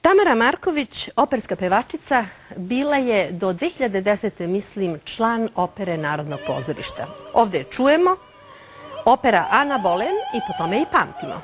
Tamara Marković, operska pevačica, bila je do 2010. mislim član opere Narodnog pozorišta. Ovdje je čujemo, opera Ana Bolen i po tome i pamtimo.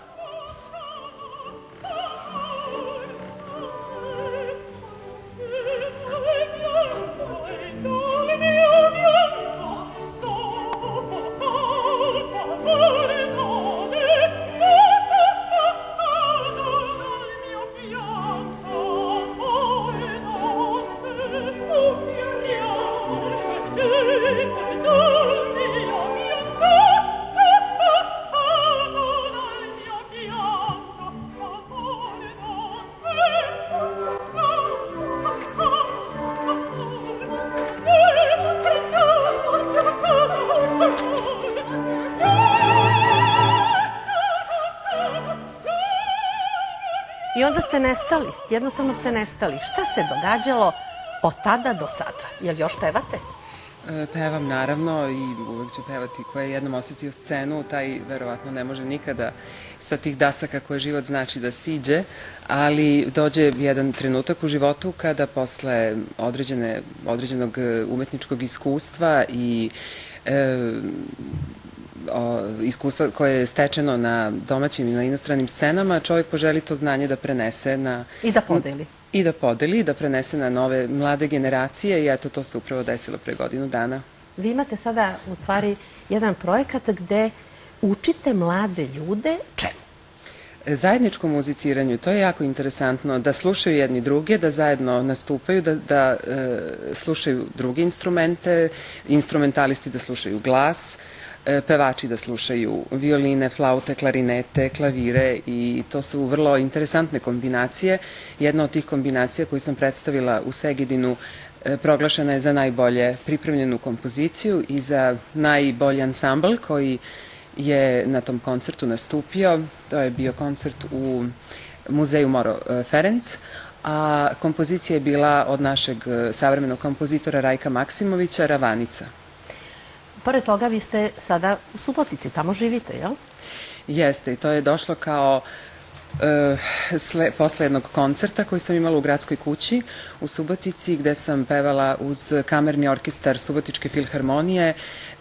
I onda ste nestali, jednostavno ste nestali. Šta se događalo od tada do sada? Jel još pevate? Pevam naravno i uvek ću pevati. Ko je jednom osetio scenu, taj verovatno ne može nikada sa tih dasaka koje život znači da siđe, ali dođe jedan trenutak u životu kada posle određenog umetničkog iskustva i iskustva koje je stečeno na domaćim i na inostranim scenama, čovjek poželi to znanje da prenese na... I da podeli. I da podeli, da prenese na nove mlade generacije i eto, to se upravo desilo pre godinu dana. Vi imate sada u stvari jedan projekat gde učite mlade ljude čemu? Zajedničkom muziciranju, to je jako interesantno, da slušaju jedni druge, da zajedno nastupaju, da slušaju druge instrumente, instrumentalisti da slušaju glas, pevači da slušaju violine, flaute, klarinete, klavire i to su vrlo interesantne kombinacije. Jedna od tih kombinacija koju sam predstavila u Segedinu proglašena je za najbolje pripremljenu kompoziciju i za najbolji ansambl koji je na tom koncertu nastupio. To je bio koncert u muzeju Moro Ferenc, a kompozicija je bila od našeg savremenog kompozitora Rajka Maksimovića, Ravanica. Pored toga, vi ste sada u Subotici, tamo živite, jel? Jeste, i to je došlo kao posle jednog koncerta koji sam imala u Gradskoj kući u Subotici, gde sam pevala uz kamerni orkestar Subotičke filharmonije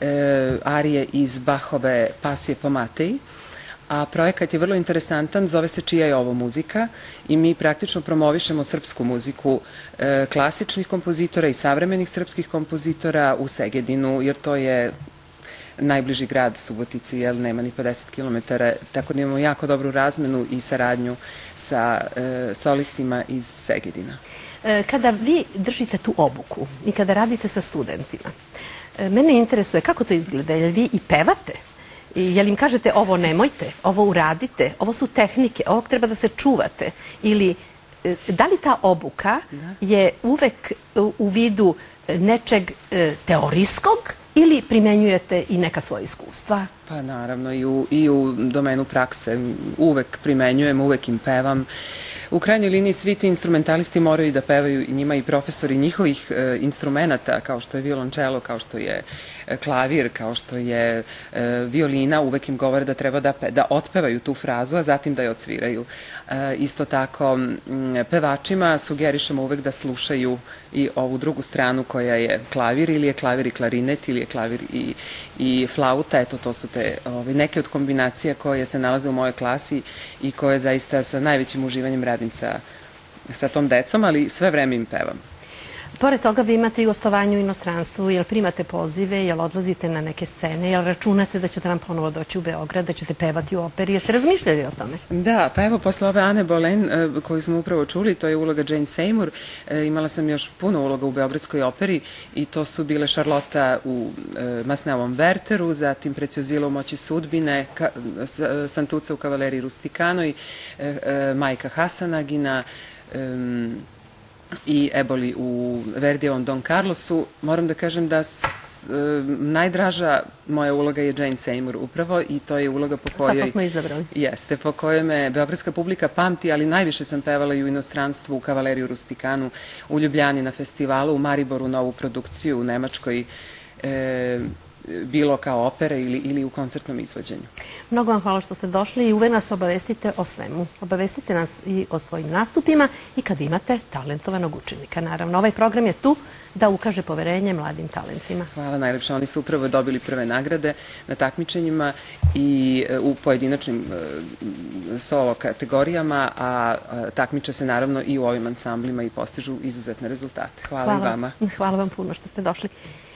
arije iz Bachove Pasije po Mateji. A projekat je vrlo interesantan, zove se Čija je ovo muzika i mi praktično promovišemo srpsku muziku klasičnih kompozitora i savremenih srpskih kompozitora u Segedinu, jer to je najbliži grad Subotici, jer nema ni 50 km, tako da imamo jako dobru razmenu i saradnju sa solistima iz Segedina. Kada vi držite tu obuku i kada radite sa studentima, mene interesuje kako to izgleda, jer vi i pevate? Jel im kažete ovo nemojte, ovo uradite, ovo su tehnike, ovog treba da se čuvate? Ili da li ta obuka je uvek u vidu nečeg teorijskog ili primenjujete i neka svoja iskustva? Pa naravno i u domenu prakse uvek primenjujem, uvek im pevam. U krajnjoj liniji svi ti instrumentalisti moraju da pevaju i njima i profesori njihovih instrumenta, kao što je violončelo, kao što je klavir, kao što je violina, uvek im govore da treba da otpevaju tu frazu, a zatim da je odsviraju. Isto tako, pevačima sugerišemo uvek da slušaju i ovu drugu stranu koja je klavir, ili je klavir i klarinet, ili je klavir i flauta. Eto, to su neke od kombinacija koje se nalaze u mojoj klasi i koje zaista sa najvećim uživanjem radim sa tom decom, ali sve vreme im pevam. Pored toga vi imate i gostovanje u inostranstvu, jel primate pozive, jel odlazite na neke scene, jel računate da ćete nam ponovo doći u Beograd, da ćete pevati u operi, jeste razmišljali o tome? Da, pa evo posle ove Ane Bolen koju smo upravo čuli, to je uloga Jane Seymour, imala sam još puno uloga u Beogradskoj operi i to su bile Šarlota u Masneovom Werteru, zatim Preciozila u Moći sudbine, Santuca u Kavaleriji Rustikanoj, Majka Hasanagina, i Eboli u Verdijevom Don Carlosu. Moram da kažem da najdraža moja uloga je Jane Seymour upravo i to je uloga po kojoj... Zato smo izabrali. Jeste, po kojoj me beogradska publika pamti, ali najviše sam pevala i u inostranstvu, u Kavaleriju Rustikanu, u Ljubljani na festivalu, u Mariboru novu produkciju, u Nemačkoj bilo kao opere ili u koncertnom izvođenju. Mnogo vam hvala što ste došli i uvek nas obavestite o svemu. Obavestite nas i o svojim nastupima i kad imate talentovanog učenika. Naravno, ovaj program je tu da ukaže poverenje mladim talentima. Hvala najlepše. Oni su upravo dobili prve nagrade na takmičenjima i u pojedinačnim solo kategorijama, a takmiče se naravno i u ovim ansamblima i postižu izuzetne rezultate. Hvala i vama. Hvala vam puno što ste došli.